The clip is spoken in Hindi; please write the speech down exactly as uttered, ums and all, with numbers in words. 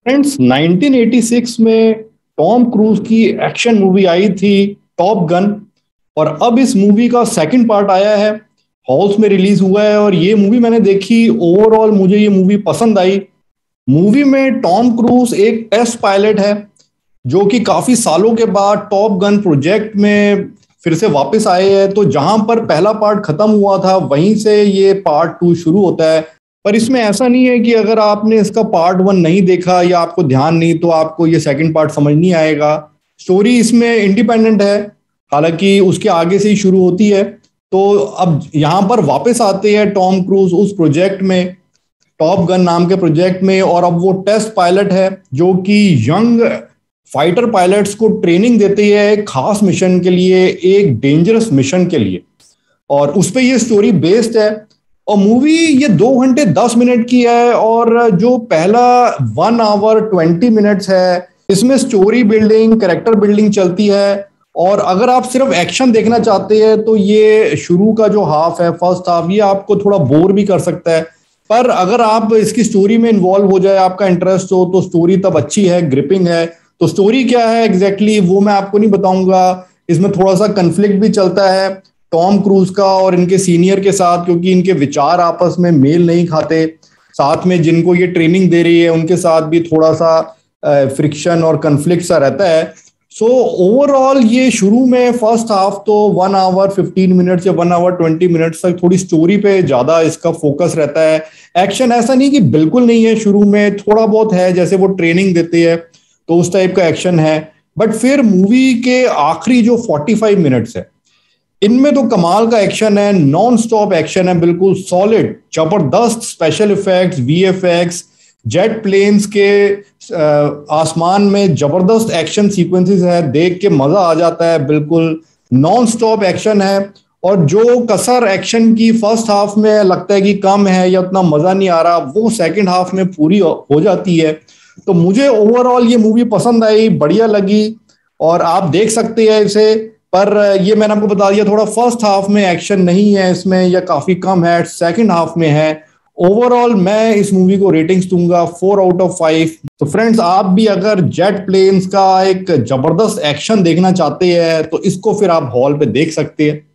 फ्रेंड्स नाइनटीन एटी सिक्स में टॉम क्रूज की एक्शन मूवी आई थी टॉप गन। और अब इस मूवी का सेकंड पार्ट आया है, हॉल्स में रिलीज हुआ है और ये मूवी मैंने देखी। ओवरऑल मुझे ये मूवी पसंद आई। मूवी में टॉम क्रूज एक टेस्ट पायलट है जो कि काफी सालों के बाद टॉप गन प्रोजेक्ट में फिर से वापस आए हैं। तो जहां पर पहला पार्ट खत्म हुआ था वहीं से ये पार्ट टू शुरू होता है। पर इसमें ऐसा नहीं है कि अगर आपने इसका पार्ट वन नहीं देखा या आपको ध्यान नहीं तो आपको ये सेकंड पार्ट समझ नहीं आएगा। स्टोरी इसमें इंडिपेंडेंट है, हालांकि उसके आगे से ही शुरू होती है। तो अब यहाँ पर वापस आते हैं टॉम क्रूज उस प्रोजेक्ट में, टॉप गन नाम के प्रोजेक्ट में, और अब वो टेस्ट पायलट है जो कि यंग फाइटर पायलट्स को ट्रेनिंग देती है एक खास मिशन के लिए, एक डेंजरस मिशन के लिए। और उस पर ये स्टोरी बेस्ड है। और मूवी ये दो घंटे दस मिनट की है और जो पहला वन आवर ट्वेंटी मिनट्स है इसमें स्टोरी बिल्डिंग, कैरेक्टर बिल्डिंग चलती है। और अगर आप सिर्फ एक्शन देखना चाहते हैं तो ये शुरू का जो हाफ है, फर्स्ट हाफ, ये आपको थोड़ा बोर भी कर सकता है। पर अगर आप इसकी स्टोरी में इन्वॉल्व हो जाए, आपका इंटरेस्ट हो, तो स्टोरी तब अच्छी है, ग्रिपिंग है। तो स्टोरी क्या है एग्जैक्टली exactly, वो मैं आपको नहीं बताऊंगा। इसमें थोड़ा सा कंफ्लिक्ट भी चलता है टॉम क्रूज का और इनके सीनियर के साथ, क्योंकि इनके विचार आपस में मेल नहीं खाते। साथ में जिनको ये ट्रेनिंग दे रही है उनके साथ भी थोड़ा सा फ्रिक्शन और कंफ्लिक्ट सा रहता है। सो ओवरऑल ये शुरू में फर्स्ट हाफ तो वन आवर फिफ्टीन मिनट्स या वन आवर ट्वेंटी मिनट्स तक थोड़ी स्टोरी पे ज्यादा इसका फोकस रहता है। एक्शन ऐसा नहीं कि बिल्कुल नहीं है, शुरू में थोड़ा बहुत है, जैसे वो ट्रेनिंग देते हैं तो उस टाइप का एक्शन है। बट फिर मूवी के आखिरी जो फोर्टी फाइव मिनट्स है इनमें तो कमाल का एक्शन है, नॉन स्टॉप एक्शन है, बिल्कुल सॉलिड, जबरदस्त special effects, VFX, jet planes के आसमान में जबरदस्त एक्शन सीक्वेंसेस है, देख के मजा आ जाता है। बिल्कुल नॉन स्टॉप एक्शन है। और जो कसर एक्शन की फर्स्ट हाफ में लगता है कि कम है या उतना मजा नहीं आ रहा, वो सेकंड हाफ में पूरी हो जाती है। तो मुझे ओवरऑल ये मूवी पसंद आई, बढ़िया लगी और आप देख सकते हैं इसे। पर ये मैंने आपको बता दिया, थोड़ा फर्स्ट हाफ में एक्शन नहीं है इसमें या काफी कम है, सेकंड हाफ में है। ओवरऑल मैं इस मूवी को रेटिंग्स दूंगा फोर आउट ऑफ फाइव। तो फ्रेंड्स, आप भी अगर जेट प्लेन्स का एक जबरदस्त एक्शन देखना चाहते हैं तो इसको फिर आप हॉल पे देख सकते हैं।